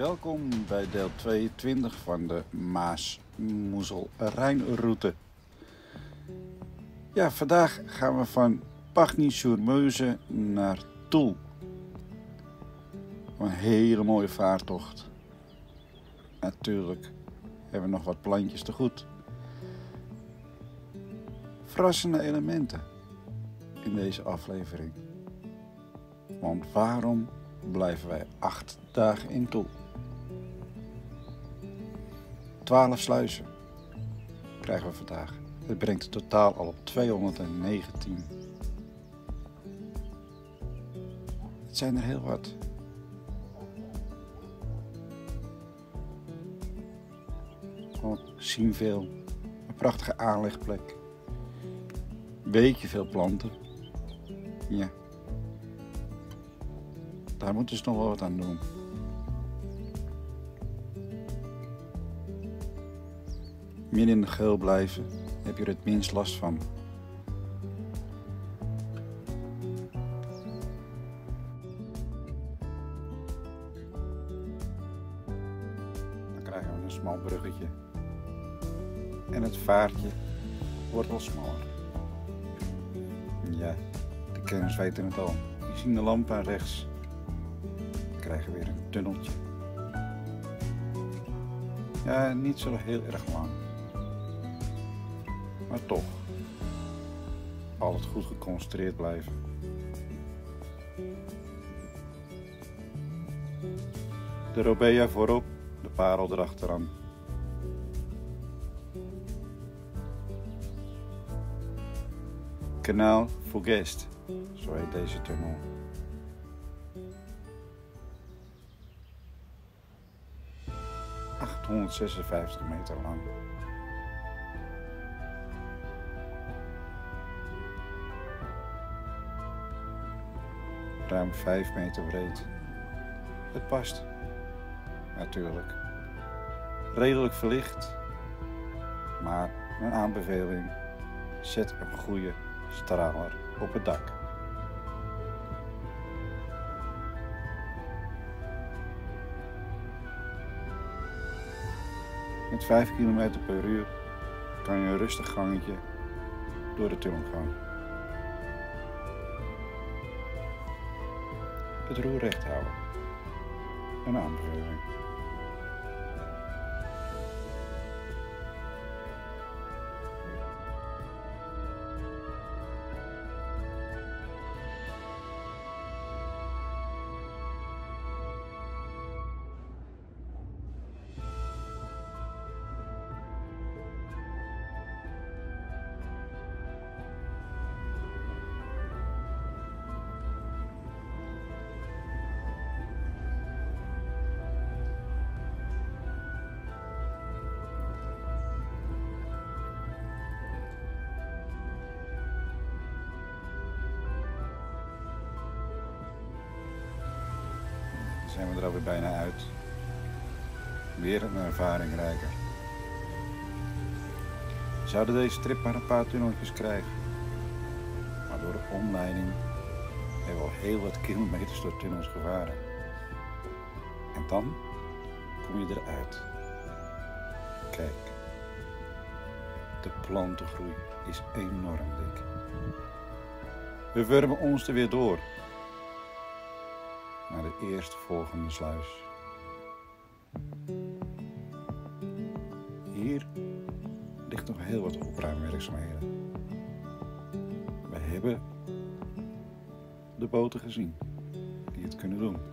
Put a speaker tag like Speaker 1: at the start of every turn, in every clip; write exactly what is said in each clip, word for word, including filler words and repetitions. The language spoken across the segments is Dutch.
Speaker 1: Welkom bij deel tweeëntwintig van de Maas-Moezel-Rijnroute. Ja, vandaag gaan we van Pagny-sur-Meuse naar Toul. Een hele mooie vaartocht. Natuurlijk hebben we nog wat plantjes te goed. Verrassende elementen in deze aflevering. Want waarom blijven wij acht dagen in Toul? twaalf sluizen krijgen we vandaag. Dit brengt het totaal al op tweehonderdnegentien. Het zijn er heel wat. We zien veel. Een prachtige aanlegplek. Beetje veel planten. Ja. Daar moeten ze nog wel wat aan doen. Midden in de geul blijven, heb je er het minst last van. Dan krijgen we een smal bruggetje. En het vaartje wordt wel smaller. Ja, de kenners weten het al. Je ziet de lamp aan rechts. Dan krijgen we weer een tunneltje. Ja, niet zo heel erg lang. Maar toch, altijd goed geconcentreerd blijven. De Robea voorop, de parel erachteraan. Kanaal Fougest, zo heet deze tunnel. achthonderdzesenvijftig meter lang. Ruim vijf meter breed. Het past. Natuurlijk. Redelijk verlicht. Maar een aanbeveling. Zet een goede straler op het dak. Met vijf kilometer per uur kan je een rustig gangetje door de tunnel gaan. Het roer recht houden. Een aanbeveling. Zijn we er alweer bijna uit. Weer een ervaring rijker. We zouden deze trip maar een paar tunneltjes krijgen. Maar door de omleiding hebben we al heel wat kilometers door tunnels gevaren. En dan kom je eruit. Kijk. De plantengroei is enorm dik. We wurmen ons er weer door. Naar de eerstvolgende sluis. Hier ligt nog heel wat opruimwerkzaamheden. We hebben de boten gezien die het kunnen doen.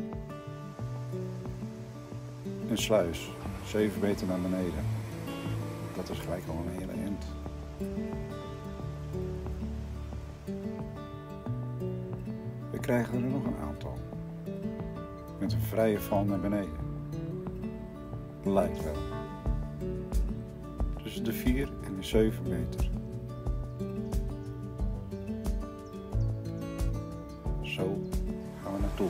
Speaker 1: Een sluis, zeven meter naar beneden. Dat is gelijk al een hele eind. We krijgen er nog een aantal. Met een vrije val naar beneden. Lijkt wel. Tussen de vier en de zeven meter. Zo gaan we naartoe.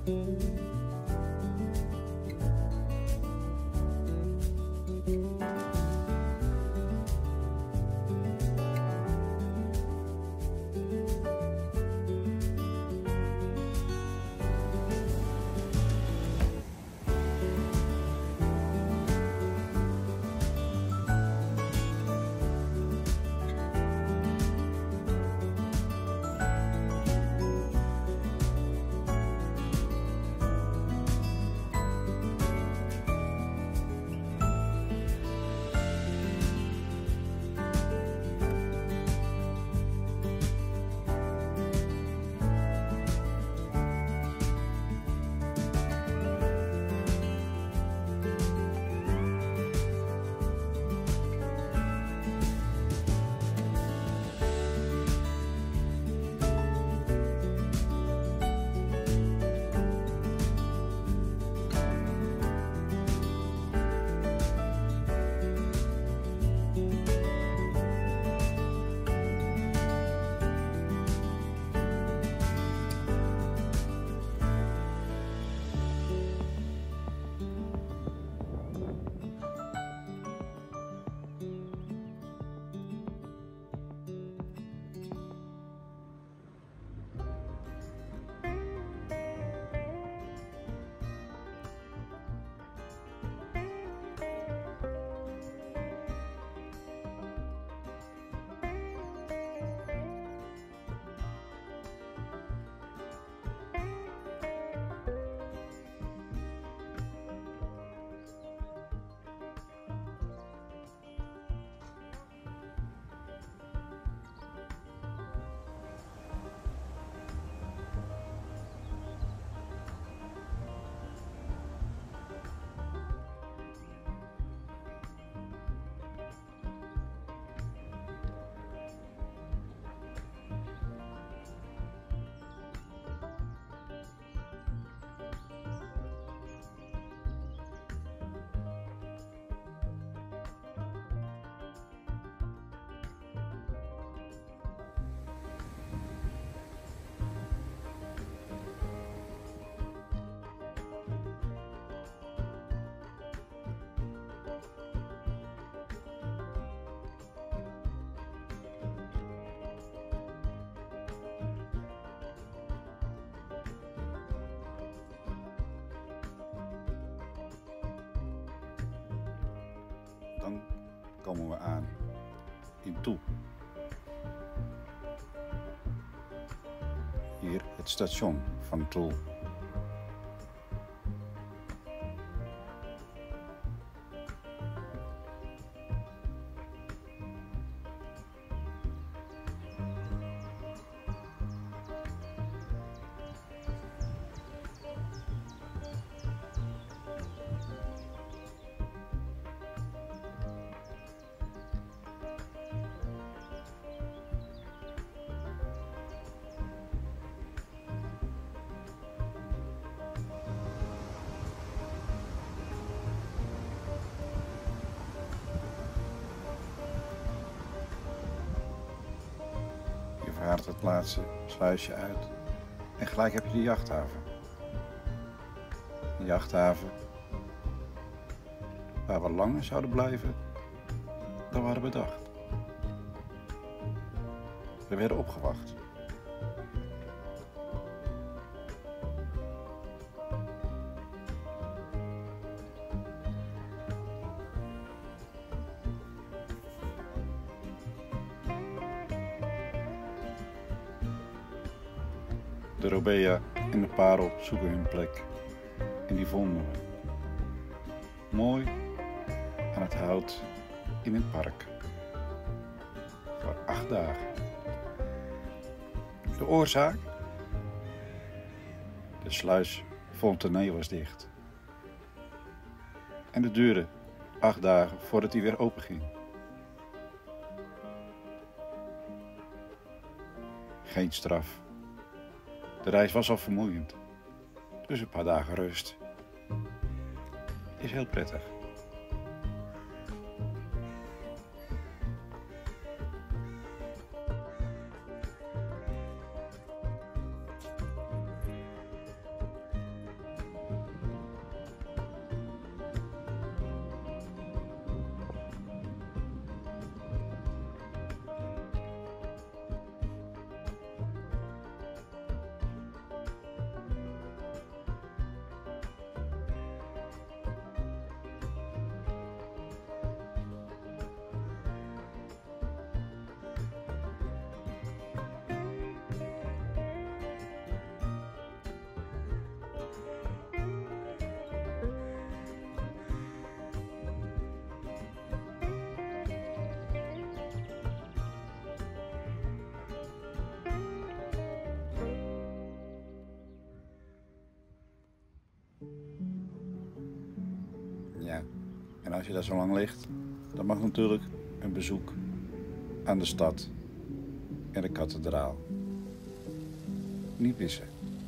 Speaker 1: Dan komen we aan in Toe. Hier het station van Toe. Je vaart het laatste sluisje uit en gelijk heb je de jachthaven. De jachthaven waar we langer zouden blijven dan we hadden bedacht. We werden opgewacht. De robea en de parel zoeken hun plek en die vonden we. Mooi aan het hout in het park. Voor acht dagen. De oorzaak? De sluis Fontenay was dicht. En het duurde acht dagen voordat hij weer open ging. Geen straf. De reis was al vermoeiend, dus een paar dagen rust is heel prettig. En als je daar zo lang ligt, dan mag natuurlijk een bezoek aan de stad en de kathedraal niet missen.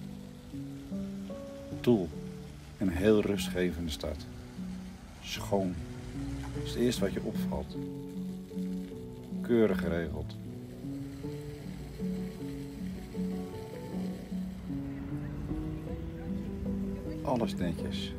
Speaker 1: Toul, een heel rustgevende stad. Schoon, is het eerste wat je opvalt. Keurig geregeld. Alles netjes.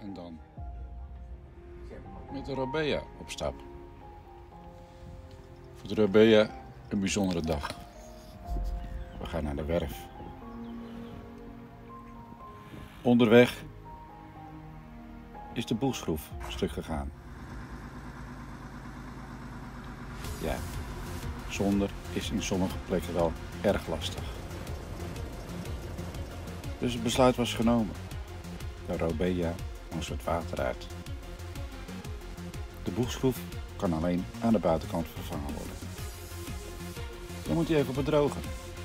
Speaker 1: En dan met de Robea op stap. Voor de Robea een bijzondere dag. We gaan naar de werf. Onderweg is de boelschroef stuk gegaan. Ja, zonder is in sommige plekken wel erg lastig. Dus het besluit was genomen. De Robea moest het water uit. De boegschroef kan alleen aan de buitenkant vervangen worden. Dan moet hij even bedrogen.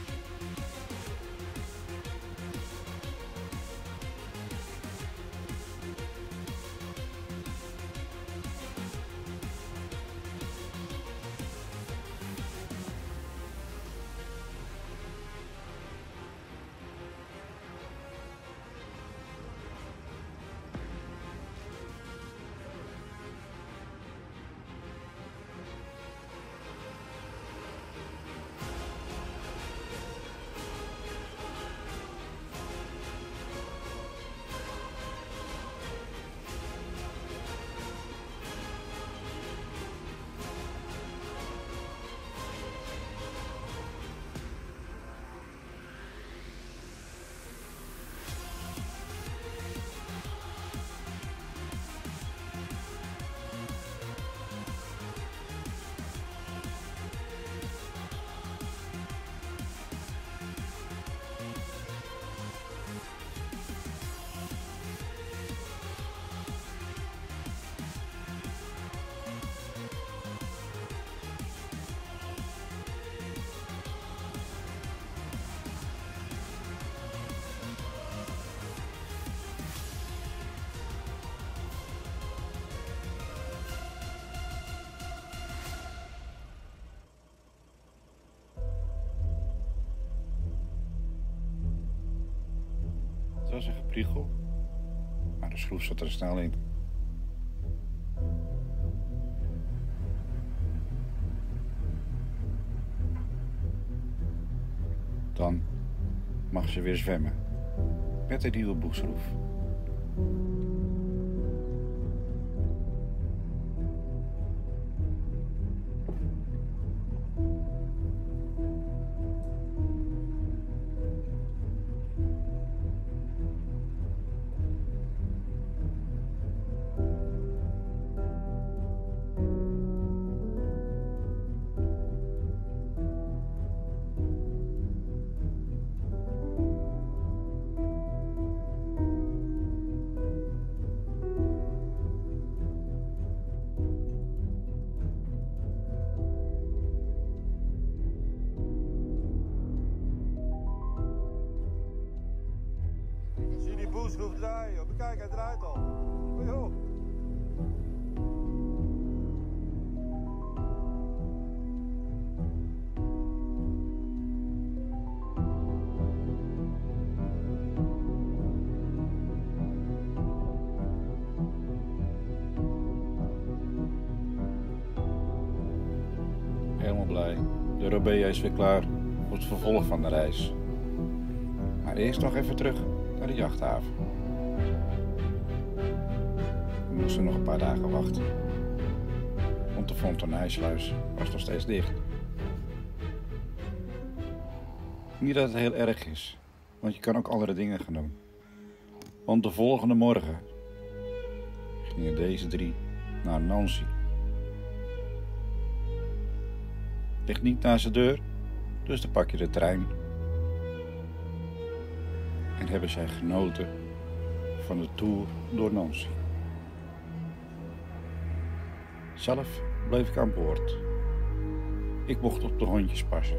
Speaker 1: Het was een gepriegel, maar de schroef zat er snel in. Dan mag ze weer zwemmen met de nieuwe boegschroef.
Speaker 2: Boelschroef draaien, bekijk, hij draait al. Oh, joh.
Speaker 1: Helemaal blij. De Robea is weer klaar voor het vervolg van de reis. Maar eerst nog even terug naar de jachthaven. We moesten nog een paar dagen wachten. Want de Fontenijsluis was nog steeds dicht. Niet dat het heel erg is, want je kan ook andere dingen gaan doen. Want de volgende morgen gingen deze drie naar Nancy. Ligt niet naast de deur, dus dan pak je de trein. En hebben zij genoten van de tour door Nancy. Zelf bleef ik aan boord. Ik mocht op de hondjes passen.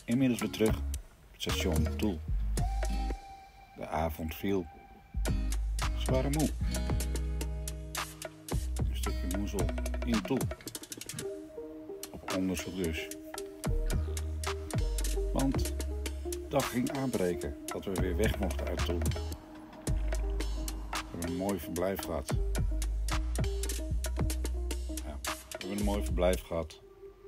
Speaker 1: inmiddels weer terug op het station Toul. De avond viel. Ze waren moe. Een stukje moezel in Toul. Op onderzoek dus. Want de dag ging aanbreken dat we weer weg mochten uit Toul. We hebben een mooi verblijf gehad. Ja, we hebben een mooi verblijf gehad.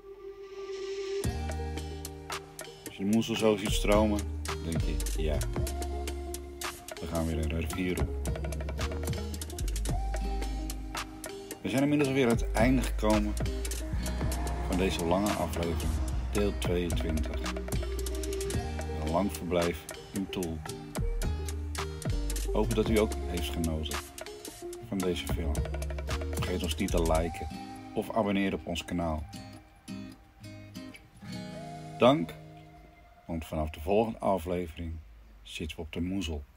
Speaker 1: Als je de moezel zo ziet stromen, denk je, ja, we gaan weer een rivier op. We zijn inmiddels alweer aan het einde gekomen van deze lange aflevering, deel tweeëntwintig. Een lang verblijf in Toul. Hoop dat u ook heeft genoten van deze film. Vergeet ons niet te liken of abonneren op ons kanaal. Dank, want vanaf de volgende aflevering zitten we op de Moezel.